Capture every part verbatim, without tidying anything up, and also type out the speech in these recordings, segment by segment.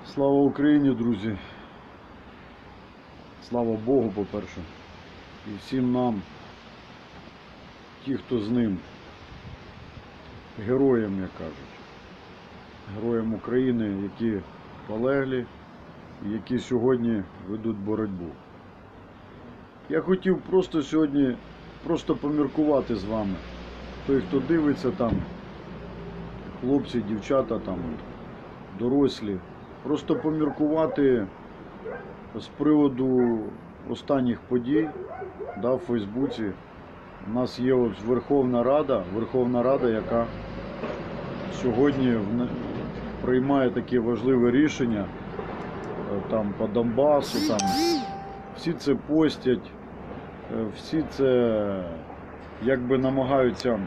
Слава Україні, друзі! Слава Богу, по-перше, і всім нам, ті, хто з ним, героям, як кажуть, героям України, які полеглі, і які сьогодні ведуть боротьбу. Я хотів просто сьогодні просто поміркувати з вами. Той, хто дивиться там, хлопці, дівчата там, дорослі, просто поміркувати з приводу останніх подій, да, в Фейсбуці. У нас є от Верховна Рада, Верховна Рада, яка сьогодні приймає такі важливі рішення там по Донбасу, там всі це постять, всі це якби намагаються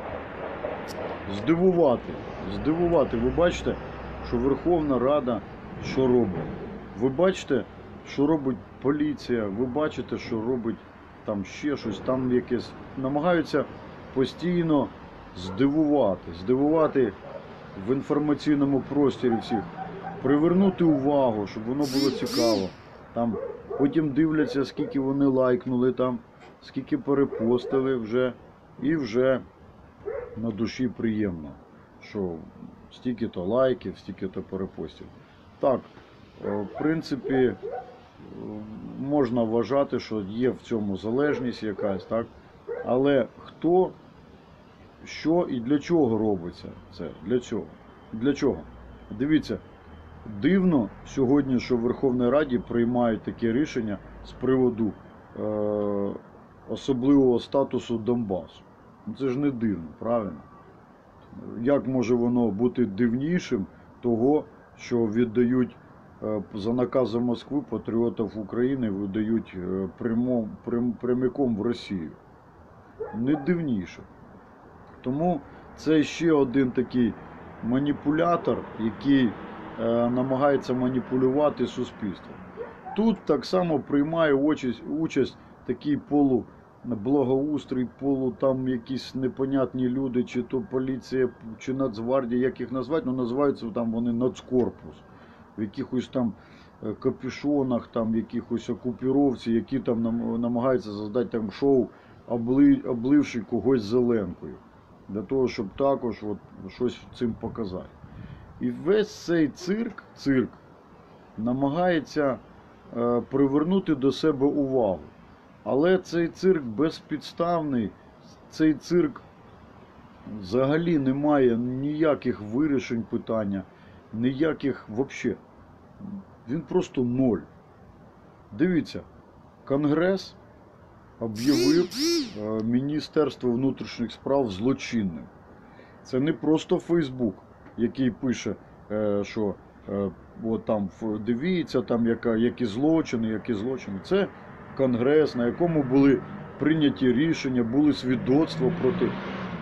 здивувати, здивувати. Ви бачите, що Верховна Рада що робить? Ви бачите, що робить поліція, ви бачите, що робить там ще щось, там якесь, намагаються постійно здивувати, здивувати в інформаційному просторі всіх, привернути увагу, щоб воно було цікаво. Там потім дивляться, скільки вони лайкнули там, скільки перепостили вже, і вже на душі приємно, що стільки-то лайків, стільки-то перепостів. Так, в принципі, можна вважати, що є в цьому залежність якась, так? Але хто, що і для чого робиться це? Для цього? Для чого? Дивіться, дивно сьогодні, що в Верховній Раді приймають таке рішення з приводу е- особливого статусу Донбасу. Це ж не дивно, правильно? Як може воно бути дивнішим того, що віддають за наказом Москви патріотів України, видають прямом, прям, прямиком в Росію? Не дивніше. Тому це ще один такий маніпулятор, який е, намагається маніпулювати суспільством. Тут так само приймає участь, участь такий полублагоустрій, полу там якісь непонятні люди, чи то поліція, чи Нацгвардія, як їх назвати, ну називаються там вони Нацкорпус. В якихось там капюшонах, там якихось окупіровці, які там намагаються создати там шоу, обливши когось зеленкою. Для того, щоб також от щось цим показати. І весь цей цирк, цирк намагається е, привернути до себе увагу. Але цей цирк безпідставний, цей цирк взагалі не має ніяких вирішень питання, ніяких взагалі. Він просто ноль. Дивіться, Конгрес об'явив Міністерство внутрішніх справ злочинним. Це не просто Фейсбук, який пише, що от там дивіться, там яка, які злочини, які злочини. Це Конгрес, на якому були прийняті рішення, були свідоцтва проти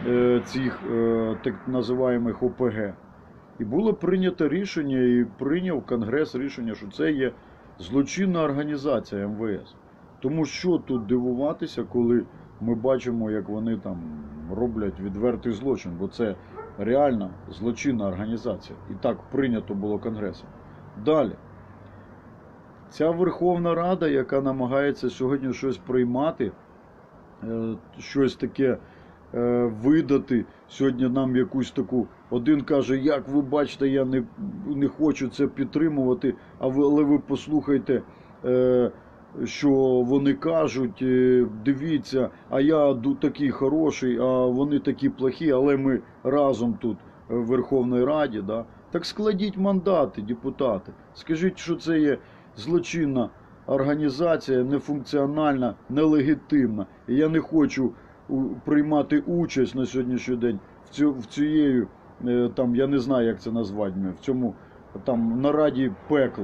цих так називаємих О Пе Ге. І було прийнято рішення, і прийняв Конгрес рішення, що це є злочинна організація Ем Ве Ес. Тому що тут дивуватися, коли ми бачимо, як вони там роблять відвертий злочин, бо це реальна злочинна організація. І так прийнято було Конгресом. Далі. Ця Верховна Рада, яка намагається сьогодні щось приймати, щось таке видати, сьогодні нам якусь таку, один каже, як ви бачите, я не, не хочу це підтримувати, а ви, але ви послухайте, що вони кажуть, дивіться, а я такий хороший, а вони такі плохі, але ми разом тут в Верховній Раді, да? Так складіть мандати, депутати, скажіть, що це є злочинна організація, нефункціональна, нелегітимна, і я не хочу приймати участь на сьогоднішній день в цю, в цією, там, я не знаю, як це назвати, в цьому там нараді пекла,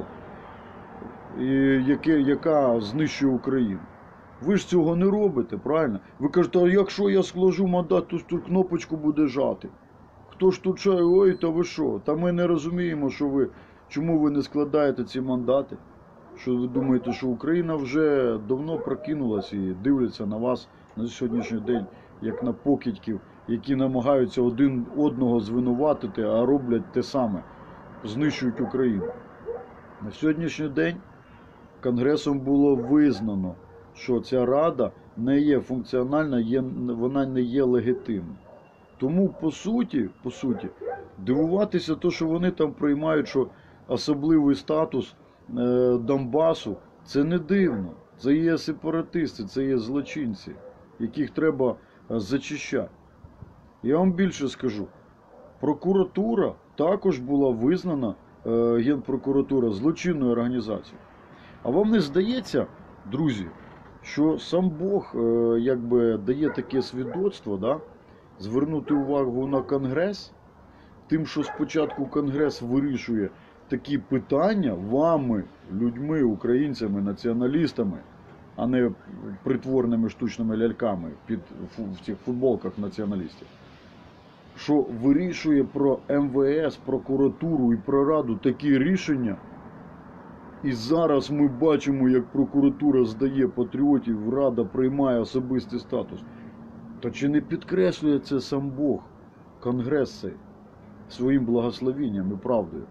яке, яка знищує Україну. Ви ж цього не робите, правильно? Ви кажете, а якщо я складу мандат, то тут кнопочку буде жати. Хто ж тут шає, ой, та ви що? Та ми не розуміємо, що ви, чому ви не складаєте ці мандати. Що ви думаєте, що Україна вже давно прокинулась і дивляться на вас на сьогоднішній день, як на покидьків, які намагаються один одного звинуватити, а роблять те саме, знищують Україну. На сьогоднішній день Конгресом було визнано, що ця рада не є функціональна, є, вона не є легітимна. Тому, по суті, по суті, дивуватися то, що вони там приймають, що особливий статус е, Донбасу, це не дивно. Це є сепаратисти, це є злочинці, яких треба зачищати. Я вам більше скажу. Прокуратура також була визнана, е, Генпрокуратура, злочинною організацією. А вам не здається, друзі, що сам Бог е, якби дає таке свідоцтво, да? Звернути увагу на Конгрес, тим, що спочатку Конгрес вирішує такі питання вами, людьми, українцями, націоналістами, а не притворними штучними ляльками під, в цих футболках націоналістів, що вирішує про ем ве ес, прокуратуру і про Раду такі рішення. І зараз ми бачимо, як прокуратура здає патріотів, Рада приймає особистий статус. То чи не підкреслює це сам Бог, Конгрес цей, своїм благословенням і правдою?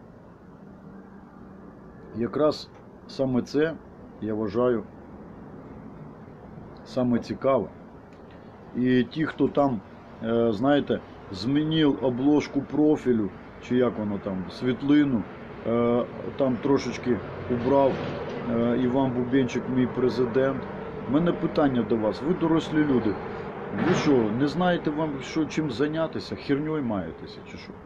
Якраз саме це, я вважаю, саме цікаве. І ті, хто там, знаєте, змінив обложку профілю, чи як воно там, світлину, там трошечки убрав Іван Бубенчик, мій президент. У мене питання до вас, ви дорослі люди, ви що, не знаєте вам, що, чим зайнятися, херньою маєтеся, чи що?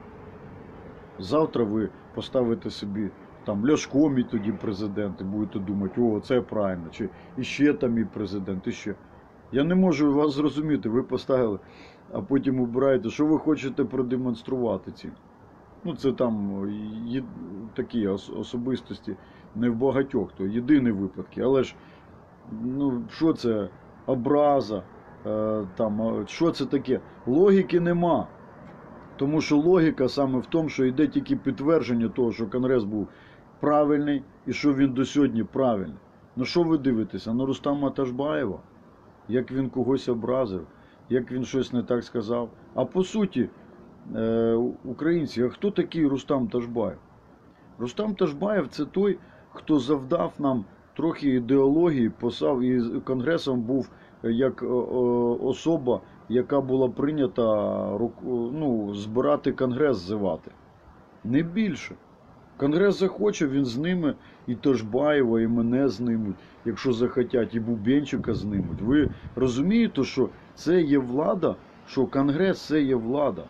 Завтра ви поставите собі, там, Ляшко мій тоді президент, і будете думати, о, це правильно, чи іще там мій президент, іще. Я не можу вас зрозуміти, ви поставили, а потім обираєте, що ви хочете продемонструвати цим. Ну, це там є, такі особистості, не в багатьох, то єдині випадки, але ж, ну, що це, образа, е, там, що це таке? Логіки нема. Тому що логіка саме в тому, що йде тільки підтвердження того, що Конгрес був правильний і що він до сьогодні правильний. Ну що ви дивитеся? На Рустама Ташбаєва? Як він когось образив, як він щось не так сказав. А по суті, е, українці, а хто такий Рустам Ташбаєв? Рустам Ташбаєв – це той, хто завдав нам трохи ідеології, посав, і Конгресом був як особа, яка була прийнята, ну, збирати Конгрес, ззивати. Не більше. Конгрес захоче, він зніме і Ташбаєва, і мене знимуть, якщо захотять, і Бубенчика знимуть. Ви розумієте, що це є влада, що Конгрес – це є влада.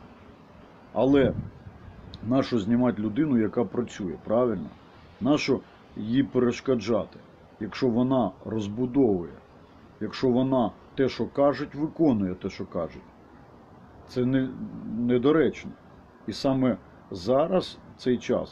Але нащо знімати людину, яка працює, правильно? Нащо їй перешкоджати, якщо вона розбудовує, якщо вона те, що кажуть, виконує те, що кажуть. Це не, недоречно. І саме зараз, цей час,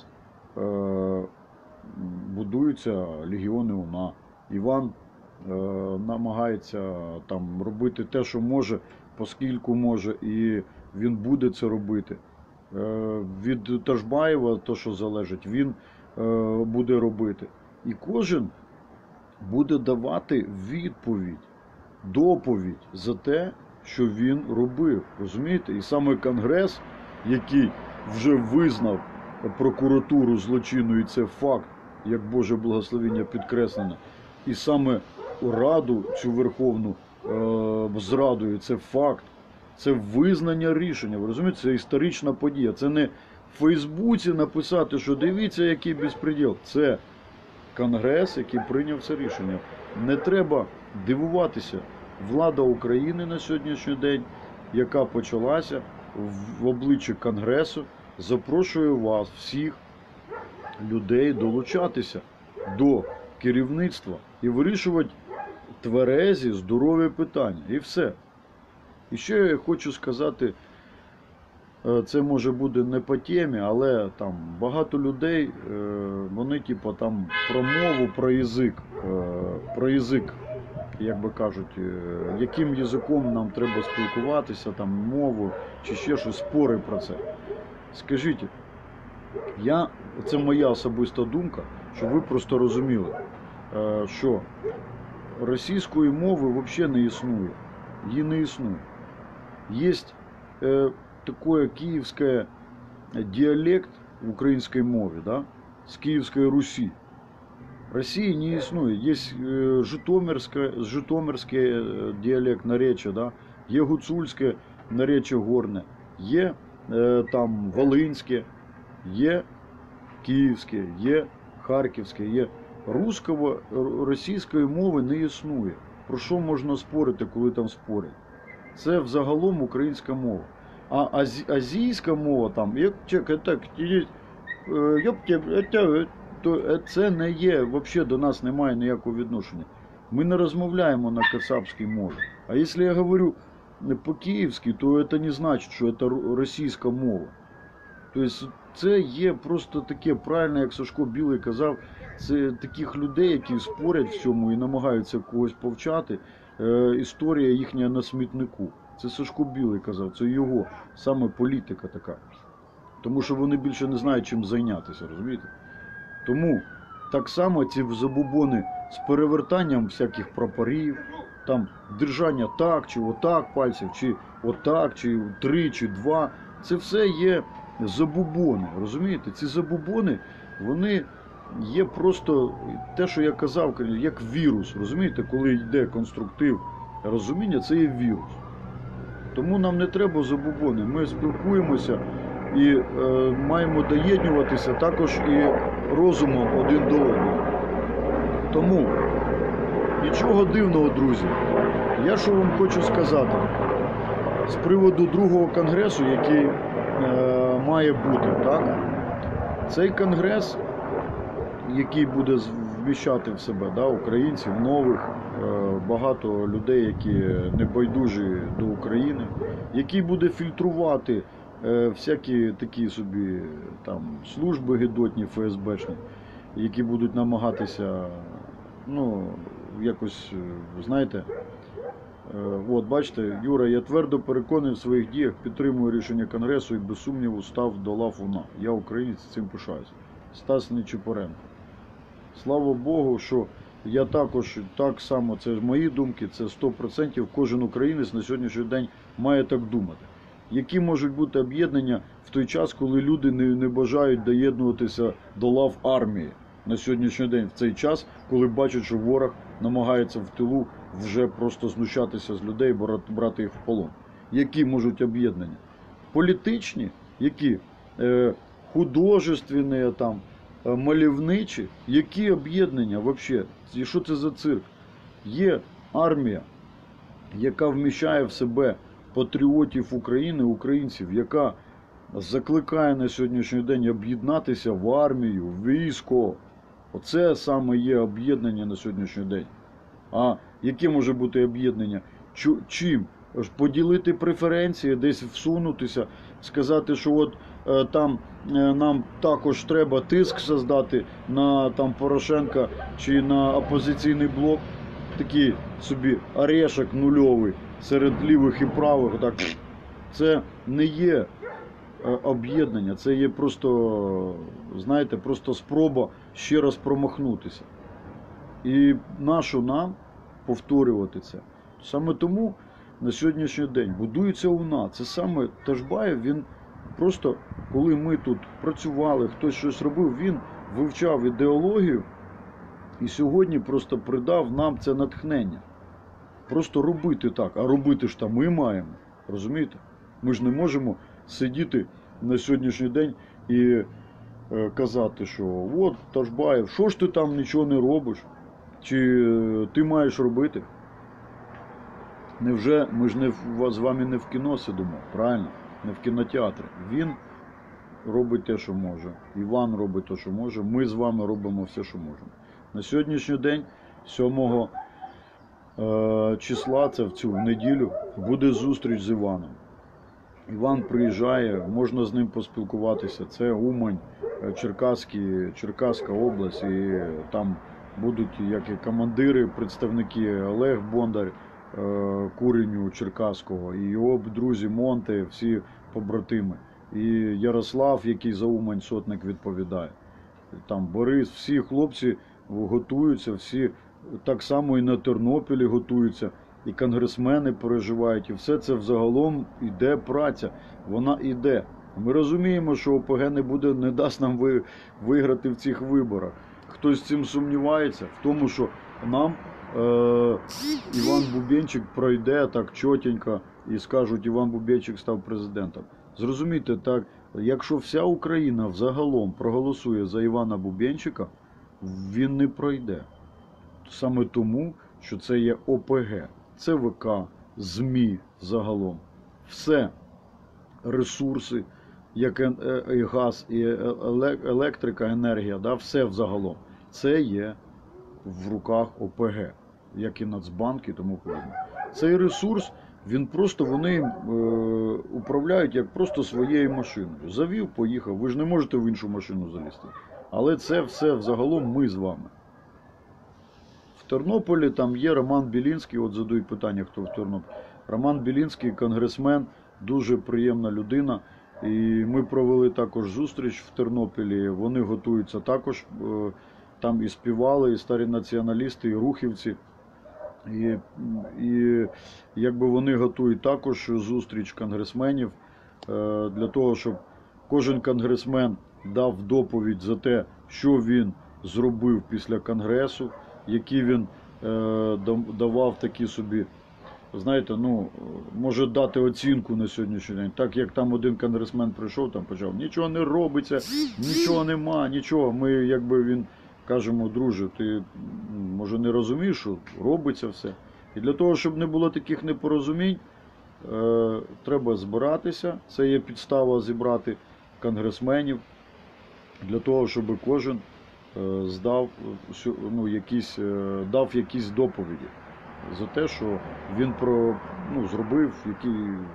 е, будуються легіони УНА. Іван е, намагається там робити те, що може, поскільки може, і він буде це робити. Е, від Ташбаєва, то, що залежить, він е, буде робити. І кожен буде давати відповідь, доповідь за те, що він робив. Розумієте? І саме Конгрес, який вже визнав прокуратуру злочинною, і це факт, як Боже благословення підкреслено, і саме Раду цю Верховну е, зрадою, це факт, це визнання рішення. Ви розумієте? Це історична подія. Це не в Фейсбуці написати, що дивіться, який безпреділ. Це Конгрес, який прийняв це рішення. Не треба дивуватися. Влада України на сьогоднішній день, яка почалася в обличчі Конгресу, запрошує вас, всіх людей, долучатися до керівництва і вирішувати тверезі, здорові питання. І все. І ще я хочу сказати, це може буде не по темі, але там багато людей, вони типу там про мову, про язик, про язик, як би кажуть, яким язиком нам треба спілкуватися, там мову чи ще щось, спори про це. Скажіть, я, це моя особиста думка, щоб ви просто розуміли, що російської мови взагалі не існує, її не існує. Є такое киевское диалект в украинской мове, да? з Київської Русі. Росії не існує. Є житомирське, житомирське діалект наречия, да? Є гуцульське наречия горне, є там волинське, є київське, є харківське, є русского, російської мови не існує. Про що можна спорити, коли там спорять? Це взагалом українська мова. А азі, азійська мова там, як так, то це не є, взагалі до нас немає ніякого відношення. Ми не розмовляємо на кацапській мові. А якщо я говорю по-київськи, то це не значить, що це російська мова. Тобто це є просто таке, правильно, як Сашко Білий казав, це таких людей, які спорять в цьому і намагаються когось повчати, е, історія їхня на смітнику. Це Сашко Білий казав, це його саме політика така. Тому що вони більше не знають, чим зайнятися, розумієте? Тому так само ці забубони з перевертанням всяких прапорів, там держання так, чи отак пальців, чи отак, чи три, чи два, це все є забубони, розумієте? Ці забубони, вони є просто те, що я казав, як вірус, розумієте? Коли йде конструктив розуміння, це є вірус. Тому нам не треба забубони, ми спілкуємося і е, маємо доєднуватися також і розумом один до одного. Тому нічого дивного, друзі. Я що вам хочу сказати з приводу другого конгресу, який е, має бути, так? Цей конгрес, який буде вміщати в себе, да, українців, нових, е, багато людей, які не байдужі до України, який буде фільтрувати е, всякі такі собі там служби гидотні, еф ес бешні, які будуть намагатися, ну, якось, знаєте, от, бачите, Юра, я твердо переконаний в своїх діях, підтримую рішення Конгресу і без сумніву став до лав УНА. Я українець, цим пишаюся. Стас Нечипоренко. Слава Богу, що я також, так само, це мої думки, це сто відсотків кожен українець на сьогоднішній день має так думати. Які можуть бути об'єднання в той час, коли люди не, не бажають доєднуватися до лав армії? На сьогоднішній день, в цей час, коли бачать, що ворог намагається в тилу вже просто знущатися з людей, брати їх в полон. Які можуть об'єднання? Політичні, які? Е, художественні, там, е, мальовничі, які об'єднання взагалі? І що це за цирк? Є армія, яка вміщає в себе патріотів України, українців, яка закликає на сьогоднішній день об'єднатися в армію, в військо. Оце саме є об'єднання на сьогоднішній день. А яке може бути об'єднання? Чим? Поділити преференції, десь всунутися, сказати, що от е, там е, нам також треба тиск создати на там Порошенка чи на опозиційний блок. Такий собі орешок нульовий серед лівих і правих. Так. Це не є об'єднання, це є просто, знаєте, просто спроба ще раз промахнутися. І нащо нам повторювати це? Саме тому на сьогоднішній день будується УНА. Це саме Ташбаєв, він просто, коли ми тут працювали, хтось щось робив, він вивчав ідеологію і сьогодні просто придав нам це натхнення. Просто робити так, а робити ж там ми маємо, розумієте? Ми ж не можемо сидіти на сьогоднішній день і е, казати, що от, Ташбаєв, що ж ти там нічого не робиш? Чи е, ти маєш робити? Невже ми ж не в, з вами не в кіно сидимо, правильно? Не в кінотеатрі. Він робить те, що може. Іван робить те, що може. Ми з вами робимо все, що можемо. На сьогоднішній день, сьомого е, числа, це в цю неділю, буде зустріч з Іваном. Іван приїжджає, можна з ним поспілкуватися. Це Умань, Черкаські, Черкаська область, і там будуть як і командири, представники Олег Бондар, Куреню Черкаського, і його друзі Монте, всі побратими. І Ярослав, який за Умань сотник відповідає. Там Борис, всі хлопці готуються, всі так само і на Тернопілі готуються. І конгресмени переживають, і все це взагалом іде праця, вона іде. Ми розуміємо, що О Пе Ге не буде, не дасть нам ви, виграти в цих виборах. Хтось цим сумнівається, в тому, що нам е, Іван Бубенчик пройде так чотенько і скажуть, Іван Бубенчик став президентом. Зрозумійте, так, якщо вся Україна взагалом проголосує за Івана Бубенчика, він не пройде. Саме тому, що це є О Пе Ге, Це Ве Ка, ЗМІ загалом. Все ресурси, як і газ, і електрика, енергія, да, все взагалом. Це є в руках О Пе Ге, як і Нацбанк і тому подібне. Цей ресурс, він просто, вони е, управляють як просто своєю машиною. Завів, поїхав. Ви ж не можете в іншу машину залізти. Але це все взагалом ми з вами. В Тернополі там є Роман Білінський, от задають питання, хто в Тернополі. Роман Білінський, конгресмен, дуже приємна людина. І ми провели також зустріч в Тернополі. Вони готуються також, там і співали, і старі націоналісти, і рухівці. І, і якби вони готують також зустріч конгресменів для того, щоб кожен конгресмен дав доповідь за те, що він зробив після конгресу, які він давав такі собі, знаєте, ну, може дати оцінку на сьогоднішній день. Так як там один конгресмен прийшов, там почав, нічого не робиться, нічого нема, нічого. Ми, якби він, кажемо, друже, ти, може, не розумієш, що робиться все. І для того, щоб не було таких непорозумінь, е, треба збиратися. Це є підстава зібрати конгресменів, для того, щоб кожен е, здав, ну, якісь, е, дав якісь доповіді за те, що він про, ну, зробив, які...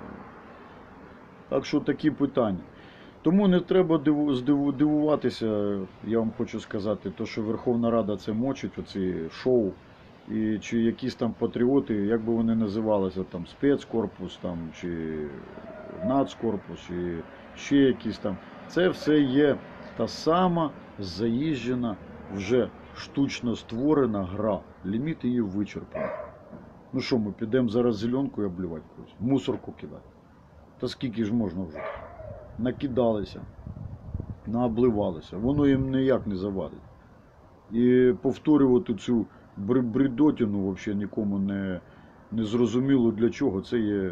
Так що такі питання. Тому не треба дивуватися, я вам хочу сказати, то, що Верховна Рада це мочить, оці шоу, і чи якісь там патріоти, як би вони називалися, там спецкорпус, там, чи нацкорпус, чи ще якісь там. Це все є та сама заїжджена, вже штучно створена гра. Ліміт її вичерпаний. Ну що, ми підемо зараз зеленку і облювати когось, мусорку кидати. Та скільки ж можна вже? Накидалися, наобливалися. Воно їм ніяк не завадить. І повторювати цю бредотину взагалі нікому не, не зрозуміло для чого. Це є...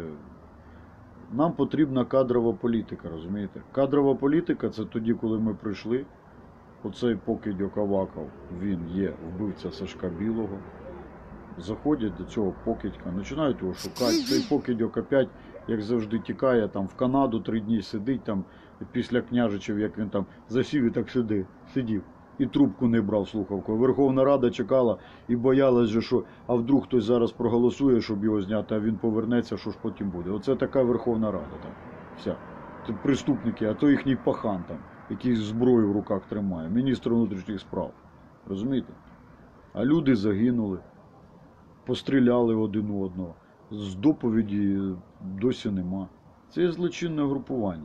Нам потрібна кадрова політика, розумієте? Кадрова політика – це тоді, коли ми прийшли. Оцей Покидьок Аваков, він є вбивця Сашка Білого. Заходять до цього Покидька, починають його шукати. Цей Покидьок опять, як завжди, тікає, там в Канаду три дні сидить, там після Княжичів, як він там засів і так сидив, сидів. І трубку не брав слухавку. Верховна Рада чекала і боялась, що а вдруг хтось зараз проголосує, щоб його зняти, а він повернеться, що ж потім буде. Оце така Верховна Рада там. Вся. Це преступники, а то їхній пахан там, який зброю в руках тримає, міністр внутрішніх справ. Розумієте? А люди загинули, постріляли один у одного. З доповіді досі нема. Це є злочинне групування.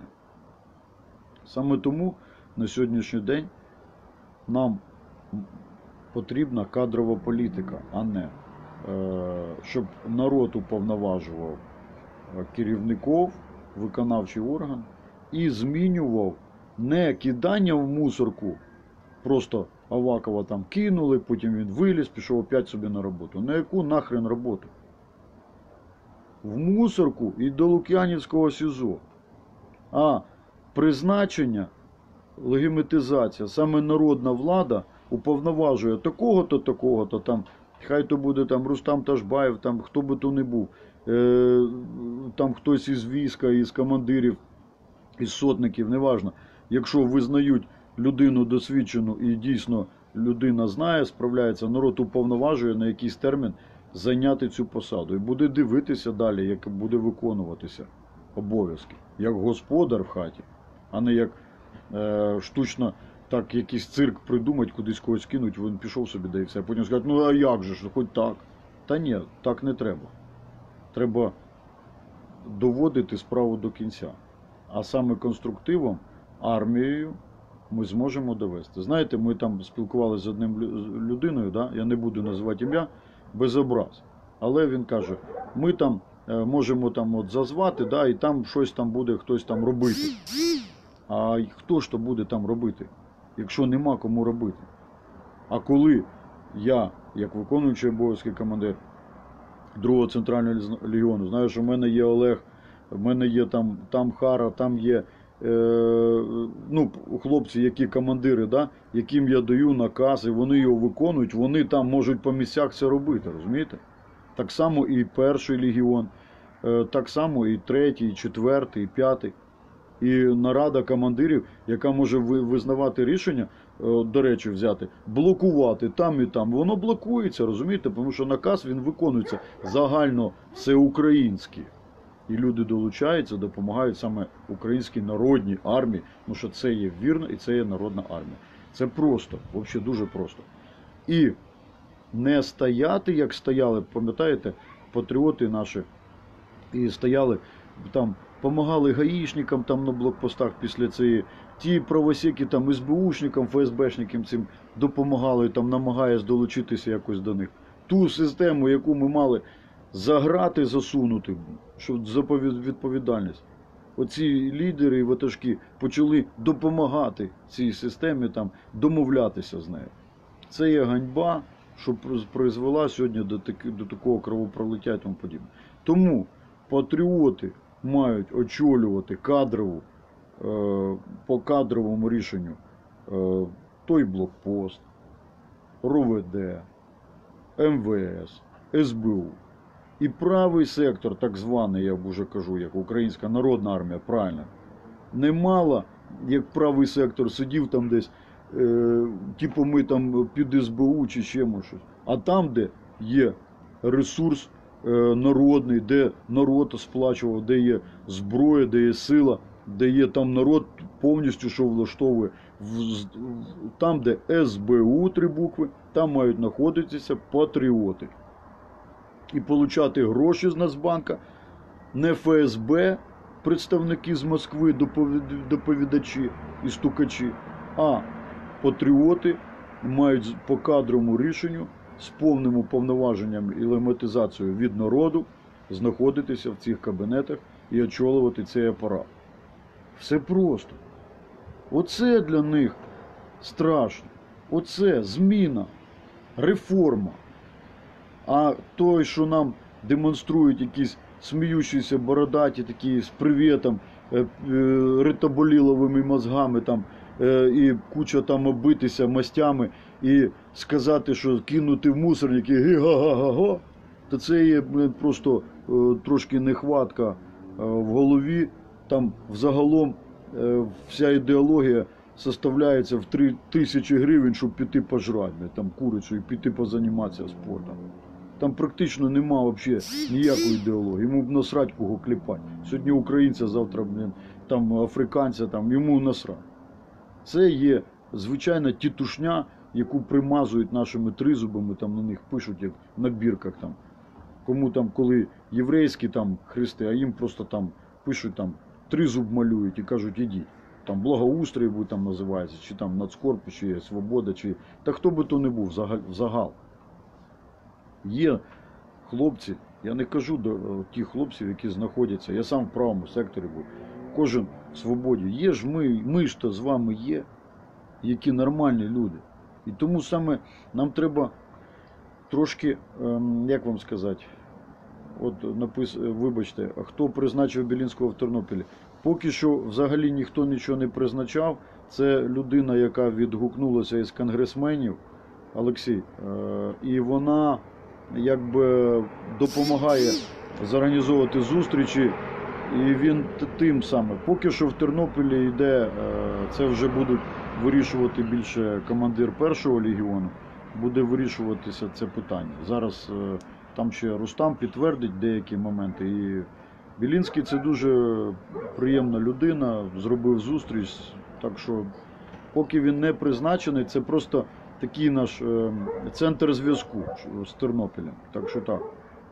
Саме тому на сьогоднішній день нам потрібна кадрова політика, а не щоб народ уповноважував керівників, виконавчий орган і змінював не кидання в мусорку, просто Авакова там кинули, потім він виліз, пішов опять собі на роботу. На яку нахрен роботу? В мусорку і до Лук'янівського СІЗО. А призначення, легімітизація, саме народна влада уповноважує такого-то, такого-то, там, хай то буде там Рустам Ташбаєв, там хто би то не був, е, там хтось із війська, із командирів, із сотників, неважно. Якщо визнають людину досвідчену і дійсно людина знає, справляється, народ уповноважує на якийсь термін зайняти цю посаду. І буде дивитися далі, як буде виконуватися обов'язки. Як господар в хаті, а не як е, штучно так якийсь цирк придумать, кудись когось кинуть, він пішов собі, да і все. А потім скажуть, ну а як же ж, хоч так. Та ні, так не треба. Треба доводити справу до кінця. А саме конструктивом, армією, ми зможемо довести. Знаєте, ми там спілкувалися з одним людиною, да? Я не буду називати ім'я, без образ. Але він каже, ми там можемо там от зазвати, да, і там щось там буде хтось там робити. А хто ж то буде там робити, якщо нема кому робити? А коли я, як виконуючий обов'язки командир другого центрального легіону, знаю, що в мене є Олег, в мене є там, там Хара, там є е, ну, хлопці, які командири, да, яким я даю наказ, і вони його виконують, вони там можуть по місцях це робити, розумієте? Так само і перший легіон, е, так само і третій, і четвертий, і п'ятий. І нарада командирів, яка може визнавати рішення, до речі, взяти, блокувати там і там. Воно блокується, розумієте? Тому що наказ, він виконується загально всеукраїнський. І люди долучаються, допомагають саме українській народній армії, тому що це є вірно і це є народна армія. Це просто, взагалі дуже просто. І не стояти, як стояли, пам'ятаєте, патріоти наші, і стояли там, помагали гаїшникам там на блокпостах після цієї, ті правосеки там СБУшникам, ФСБшникам цим допомагали, там намагаясь долучитися якось до них. Ту систему, яку ми мали за грати засунути, щоб за відповідальність. Оці лідери і ватажки почали допомагати цій системі, там, домовлятися з нею. Це є ганьба, що призвела сьогодні до, таки, до такого кровопролиття і тому подібне. Тому патріоти мають очолювати кадрову, е, по кадровому рішенню е, той блокпост, РОВД, МВС, СБУ. І правий сектор, так званий, я вже кажу, як Українська Народна Армія, правильно, не мала, як правий сектор сидів там десь, е, типу ми там під СБУ чи ще щось. А там, де є ресурс е, народний, де народ сплачував, де є зброя, де є сила, де є там народ повністю, що влаштовує, в, там, де СБУ, три букви, там мають знаходитися патріоти. І получати гроші з Нацбанка, не ФСБ, представники з Москви, доповідачі і стукачі, а патріоти мають по кадровому рішенню з повним уповноваженням і легітимізацією від народу знаходитися в цих кабінетах і очолювати цей апарат. Все просто. Оце для них страшно. Оце зміна, реформа. А той, що нам демонструють якісь сміючіся бородаті, такі з привітом, ритоболіловими мозгами там, і куча там оббитися мастями, і сказати, що кинути в мусорник, і га-га-га-га, то це є просто трошки нехватка в голові. Там взагалом вся ідеологія составляється в три тисячі гривень, щоб піти пожрати, там курицю і піти позаніматися спортом. Там практично нема взагалі ніякої ідеології. Йому б насрать кого кліпати. Сьогодні українця, завтра блін, там африканця, там, йому насрать. Це є звичайна тітушня, яку примазують нашими тризубами, там на них пишуть, як на бірках. Там. Кому там, коли єврейські там хрести, а їм просто там пишуть, там тризуб малюють і кажуть, ідіть. Там благоустрій буде там називається, чи там нацкорпус, чи свобода, чи... Та хто би то не був, загал. Є хлопці, я не кажу до тих хлопців, які знаходяться, я сам в правому секторі був, кожен в свободі. Є ж ми, ми ж то з вами є, які нормальні люди. І тому саме нам треба трошки, як вам сказати, от напис, вибачте, хто призначив Білінського в Тернополі. Поки що взагалі ніхто нічого не призначав. Це людина, яка відгукнулася із конгресменів, Олексій, і вона якби допомагає зорганізовувати зустрічі, і він тим саме. Поки що в Тернополі йде, це вже будуть вирішувати більше командир першого легіону, буде вирішуватися це питання. Зараз там ще Рустам підтвердить деякі моменти. І Білінський це дуже приємна людина, зробив зустріч, так що поки він не призначений, це просто такий наш е, центр зв'язку з Тернопілем. Так що так.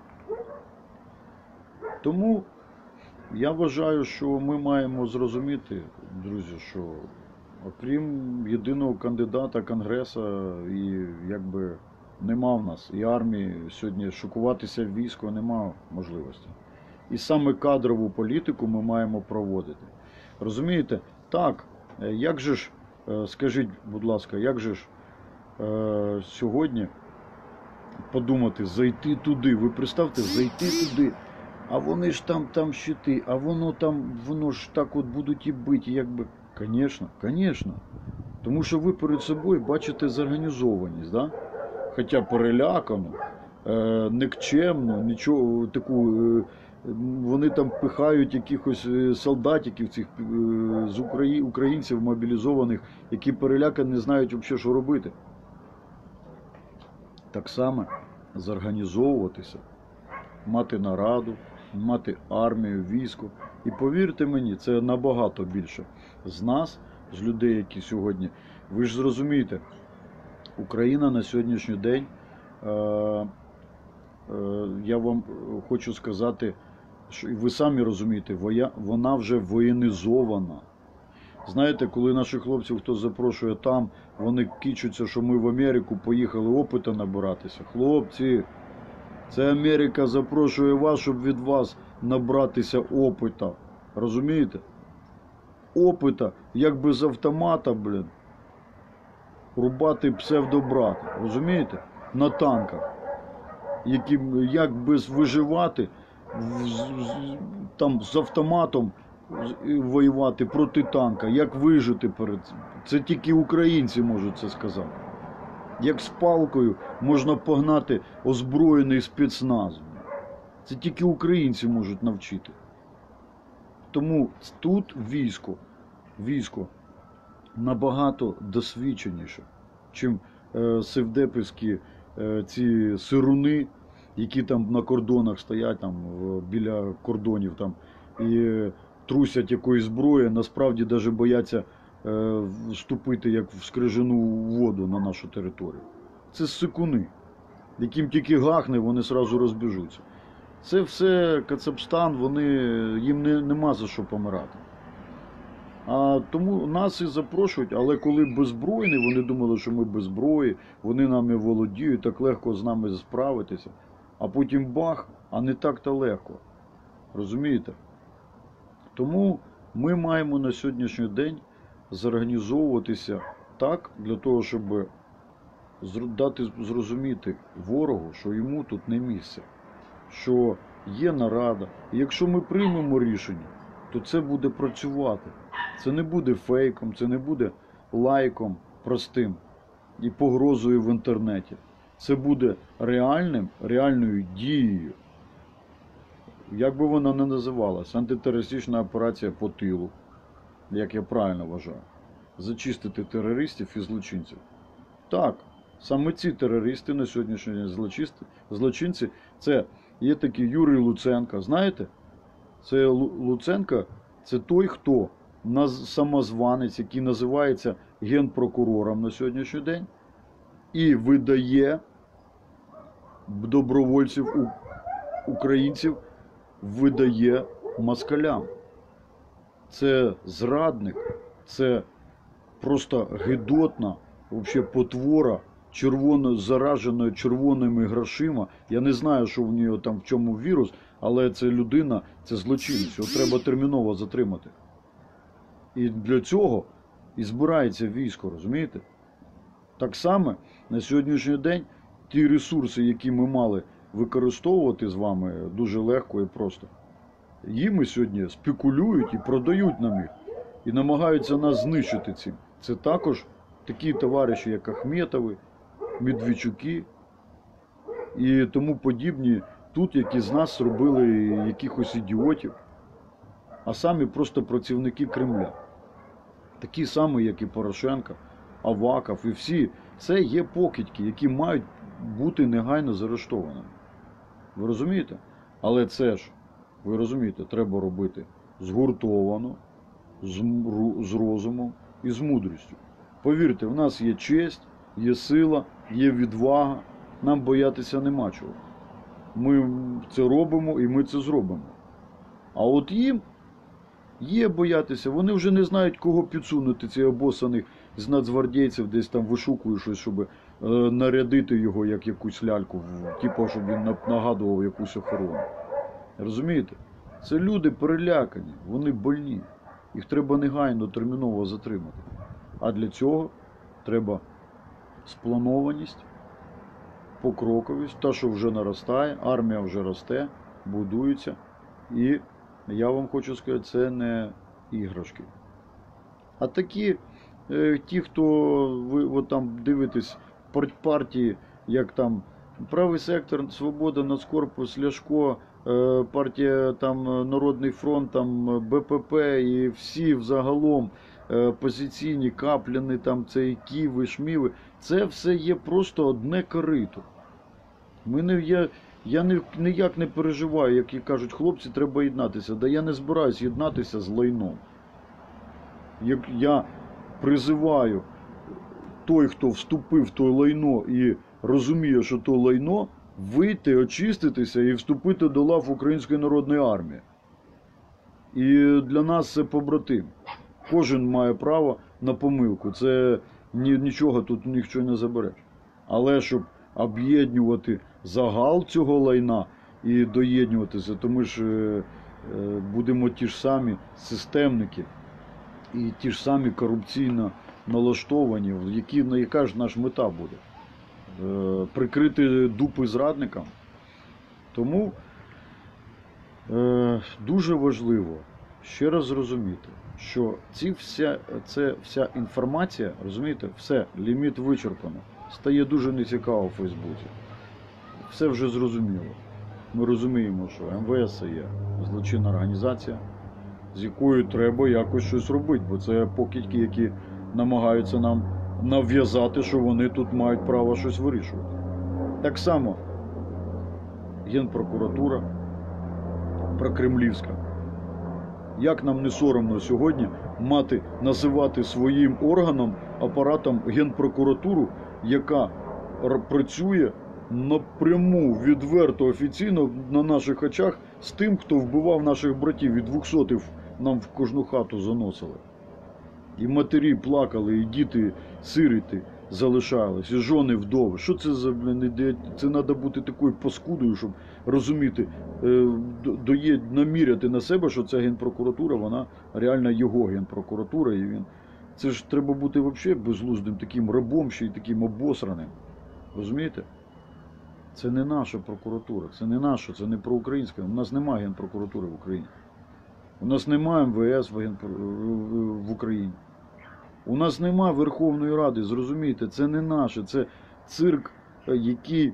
Тому я вважаю, що ми маємо зрозуміти, друзі, що окрім єдиного кандидата Конгресу, і якби нема в нас, і армії сьогодні шокуватися в військо нема можливості. І саме кадрову політику ми маємо проводити. Розумієте, Так, е, як же ж, е, скажіть, будь ласка, як же ж е, сьогодні подумати, зайти туди, ви представте, зайти туди, а вони ж там, там щити, а воно там, воно ж так от будуть і бити, якби, звісно, звісно, тому що ви перед собою бачите зорганізованість, да? Хоча перелякану, е, никчемну, нічого таку, е, вони там пихають якихось е, солдатиків цих е, з Украї... українців мобілізованих, які перелякані, не знають взагалі, що робити. Так само зорганізовуватися, мати нараду, мати армію, військо. І повірте мені, це набагато більше з нас, з людей, які сьогодні, ви ж зрозумієте, Україна на сьогоднішній день, е, е, я вам хочу сказати, що ви самі розумієте, воя, вона вже воєнізована. Знаєте, коли наших хлопців хтось запрошує там, вони кичуться, що ми в Америку поїхали опита набиратися. Хлопці, це Америка запрошує вас, щоб від вас набратися опита. Розумієте? Опита, як без автомата, блін, рубати псевдобрата. Розумієте? На танках. Які, як без виживати, там з автоматом воювати проти танка, як вижити перед цим. Це тільки українці можуть це сказати. Як з палкою можна погнати озброєний спецназ. Це тільки українці можуть навчити. Тому тут військо, військо набагато досвідченіше, чим е, севдепівські е, ці сируни, які там на кордонах стоять, там біля кордонів там і трусять якоїсь зброї, насправді навіть бояться е, вступити як в скрижану воду на нашу територію. Це сикуни, яким тільки гахне, вони одразу розбіжуться. Це все Кацапстан, вони, їм не, нема за що помирати. А тому нас і запрошують, але коли беззбройні, вони думали, що ми без зброї, вони нами володіють, так легко з нами справитися. А потім бах, а не так-то легко. Розумієте? Тому ми маємо на сьогоднішній день зорганізовуватися так, для того, щоб дати зрозуміти ворогу, що йому тут не місце, що є нарада. І якщо ми приймемо рішення, то це буде працювати. Це не буде фейком, це не буде лайком простим і погрозою в інтернеті. Це буде реальним, реальною дією. Як би вона не називалась, антитерористична операція по тилу, як я правильно вважаю, зачистити терористів і злочинців. Так, саме ці терористи на сьогоднішній день злочинці, це є такий Юрій Луценко, знаєте? Це Луценко, це той, хто самозванець, який називається генпрокурором на сьогоднішній день і видає добровольців українців, видає москалям. Це зрадник, це просто гидотна, взагалі потвора, червоно, заражена червоними грошима. Я не знаю, що в нього там, в чому вірус, але це людина, це злочинець, його треба терміново затримати. І для цього і збирається військо, розумієте? Так само на сьогоднішній день ті ресурси, які ми мали використовувати з вами дуже легко і просто, їми сьогодні спекулюють і продають нам їх. І намагаються нас знищити цим. Це також такі товариші, як Ахметови, Медведчуки і тому подібні тут, які з нас робили якихось ідіотів, а самі просто працівники Кремля. Такі самі, як і Порошенко, Аваков і всі. Це є покидьки, які мають бути негайно заарештованими. Ви розумієте? Але це ж, ви розумієте, треба робити згуртовано, з розумом і з мудрістю. Повірте, в нас є честь, є сила, є відвага, нам боятися нема чого. Ми це робимо і ми це зробимо. А от їм є боятися, вони вже не знають, кого підсунути, цих обоссаних з нацгвардійців, десь там вишукують щось, щоб е, нарядити його як якусь ляльку, типу, щоб він нагадував якусь охорону. Розумієте? Це люди перелякані, вони больні. Їх треба негайно, терміново затримати. А для цього треба спланованість, покроковість, та, що вже наростає, армія вже росте, будується. І я вам хочу сказати, це не іграшки. А такі, е, ті, хто ви от там дивитесь, партії, як там Правий сектор, Свобода, Нацкорпус, Ляшко, е, партія там Народний фронт, там Б П П і всі взагалом е, позиційні, Капліни, там цей Киви, Шміви, це все є просто одне корито. Ми не, я, я не, ніяк не переживаю, як і кажуть хлопці, треба єднатися. Да я не збираюсь єднатися з лайном. Як я призиваю той, хто вступив в то лайно і розуміє, що то лайно, вийти, очиститися і вступити до лав Української народної армії. І для нас це побратим. Кожен має право на помилку. Це нічого тут нічого не забереш. Але щоб об'єднувати загал цього лайна і доєднуватися, то ми ж будемо ті ж самі системники і ті ж самі корупційно налаштовані, які, яка ж наша мета буде? Прикрити дупи зрадникам. Тому е, дуже важливо ще раз зрозуміти, що ці вся, це вся інформація, розумієте, все, ліміт вичерпано, стає дуже нецікаво в Фейсбуці. Все вже зрозуміло. Ми розуміємо, що М В С є злочинна організація, з якою треба якось щось робити, бо це покидьки, які намагаються нам нав'язати, що вони тут мають право щось вирішувати. Так само Генпрокуратура прокремлівська. Як нам не соромно сьогодні мати, називати своїм органом, апаратом Генпрокуратуру, яка працює напряму, відверто, офіційно на наших очах з тим, хто вбивав наших братів, і двохсотих нам в кожну хату заносили. І матері плакали, і діти сироти залишались, і жони вдови. Що це за, блін, це треба бути такою паскудою, щоб розуміти, доє, наміряти на себе, що ця Генпрокуратура, вона реально його Генпрокуратура, і він... Це ж треба бути взагалі безглуздим таким рабом, ще й таким обосраним. Розумієте? Це не наша прокуратура, це не наша, це не проукраїнська. У нас немає Генпрокуратури в Україні. У нас немає М В С в Україні. У нас немає Верховної Ради, зрозумійте, це не наше, це цирк, який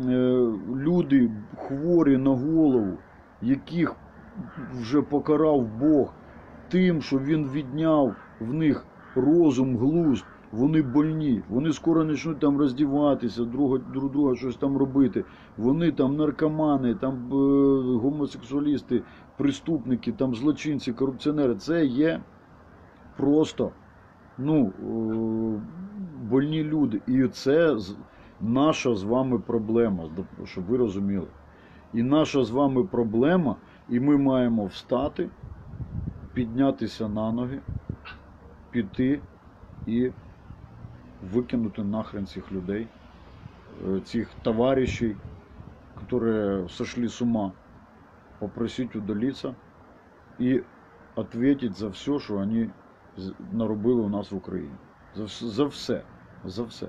люди хворі на голову, яких вже покарав Бог тим, що він відняв в них розум, глузд, вони больні, вони скоро почнуть там роздіватися, друг, друг друга щось там робити, вони там наркомани, там е, гомосексуалісти, преступники, там злочинці, корупціонери, це є просто, ну, е, больні люди. І це наша з вами проблема, щоб ви розуміли. І наша з вами проблема, і ми маємо встати, піднятися на ноги, піти і викинути нахрен цих людей, цих товарищей, которые сошли с ума, попросить удалиться и ответить за все, що вони наробили у нас в Україні. За, за все. За все.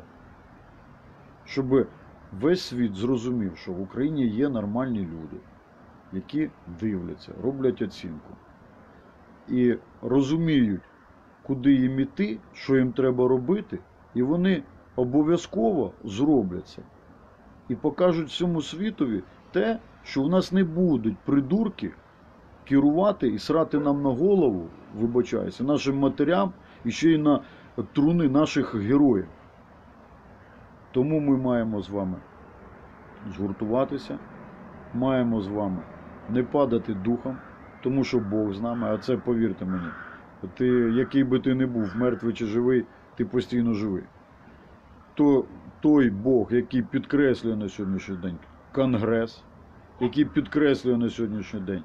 Щоб весь світ зрозумів, що в Україні є нормальні люди, які дивляться, роблять оцінку. І розуміють, куди їм іти, що їм треба робити, і вони обов'язково зроблять це. І покажуть всьому світові те, що в нас не будуть придурки керувати і срати нам на голову, вибачаюся, нашим матерям і ще й на труни наших героїв. Тому ми маємо з вами згуртуватися, маємо з вами не падати духом, тому що Бог з нами, а це, повірте мені, ти, який би ти не був, мертвий чи живий, ти постійно живий. То той Бог, який підкреслює на сьогоднішній день Конгрес, який підкреслює на сьогоднішній день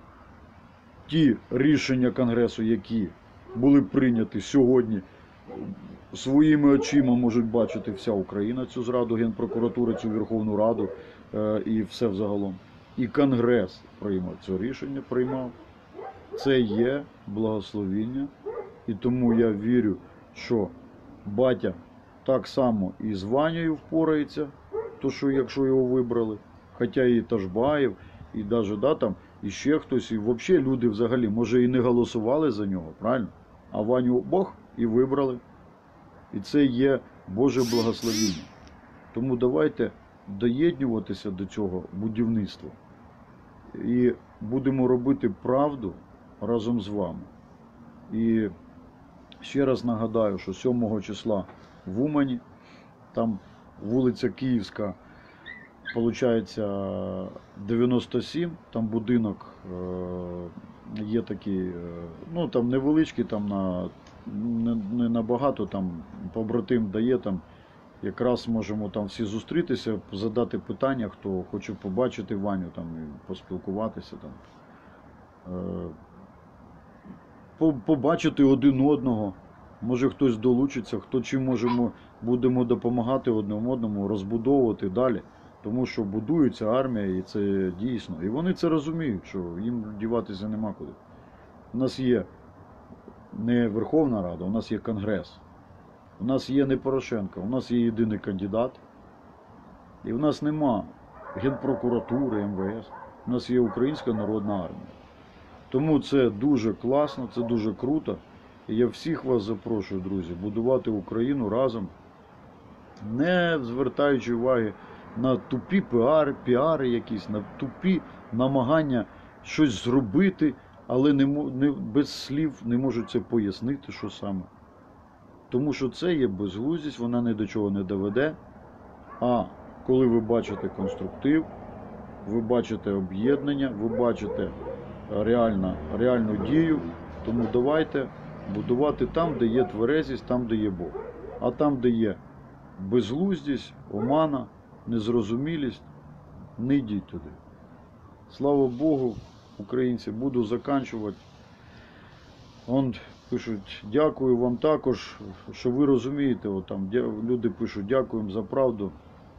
ті рішення Конгресу, які були прийняті сьогодні, своїми очима можуть бачити вся Україна цю зраду Генпрокуратури, цю Верховну Раду і все взагалом. І Конгрес приймав це рішення, приймав. це є благословіння. І тому я вірю, що батя так само і з Ванею впорається, то що якщо його вибрали, хоча і Ташбаєв, і навіть да, там, і ще хтось, і взагалі люди взагалі, може і не голосували за нього, правильно? А Ваню Бог і вибрали. І це є Боже благословіння. Тому давайте доєднуватися до цього будівництва. І будемо робити правду разом з вами. І ще раз нагадаю, що сьомого числа в Умані, там вулиця Київська, виходить, дев'яносто сім, там будинок є такий, ну там невеличкий, там на, не, не набагато, там побратим дає, там якраз можемо там всі зустрітися, задати питання, хто хоче побачити Ваню, там, і поспілкуватися. Там. Побачити один одного, може хтось долучиться, хто чим можемо, будемо допомагати одному одному, розбудовувати далі. Тому що будується армія, і це дійсно. І вони це розуміють, що їм діватися нема куди. У нас є не Верховна Рада, у нас є Конгрес. У нас є не Порошенко, у нас є єдиний кандидат. І в нас нема Генпрокуратури, ем ве ес. У нас є Українська народна армія. Тому це дуже класно, це дуже круто. І я всіх вас запрошую, друзі, будувати Україну разом, не звертаючи уваги на тупі піари, піари якісь, на тупі намагання щось зробити, але не, не, без слів не можуть це пояснити, що саме. Тому що це є безглуздість, вона ні до чого не доведе. А коли ви бачите конструктив, ви бачите об'єднання, ви бачите реально, реальну дію, тому давайте будувати там, де є тверезість, там, де є Бог. А там, де є безглуздість, омана, незрозумілість, не йдіть туди. Слава Богу, українці, буду заканчувати. Он пишуть, дякую вам також, що ви розумієте, от там люди пишуть, дякуємо за правду.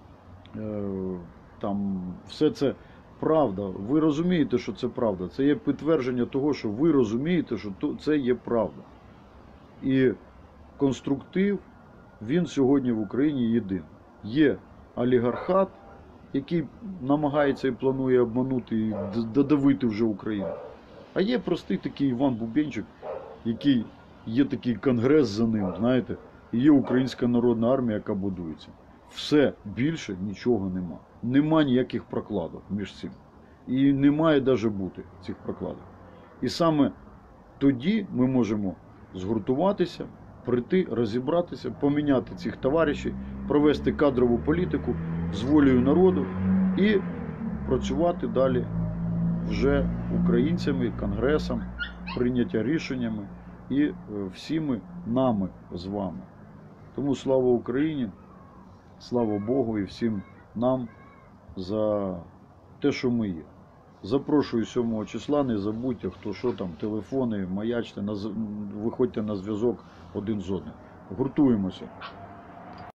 Там все це правда. Ви розумієте, що це правда. Це є підтвердження того, що ви розумієте, що це є правда. І конструктив, він сьогодні в Україні єдиний. Є олігархат, який намагається і планує обманути і додавити вже Україну. А є простий такий Іван Бубенчик, який є такий конгрес за ним, знаєте, і є Українська народна армія, яка будується. Все, більше нічого нема. Нема ніяких прокладок між цим. І не має навіть бути цих прокладок. І саме тоді ми можемо згуртуватися, прийти, розібратися, поміняти цих товаришів, провести кадрову політику з волею народу і працювати далі вже українцями, конгресом, прийняття рішеннями і всіми нами з вами. Тому слава Україні, слава Богу і всім нам за те, що ми є. Запрошую сьомого числа, не забудьте, хто що там, телефони, маячте, виходьте на зв'язок один з одним. Гуртуємося.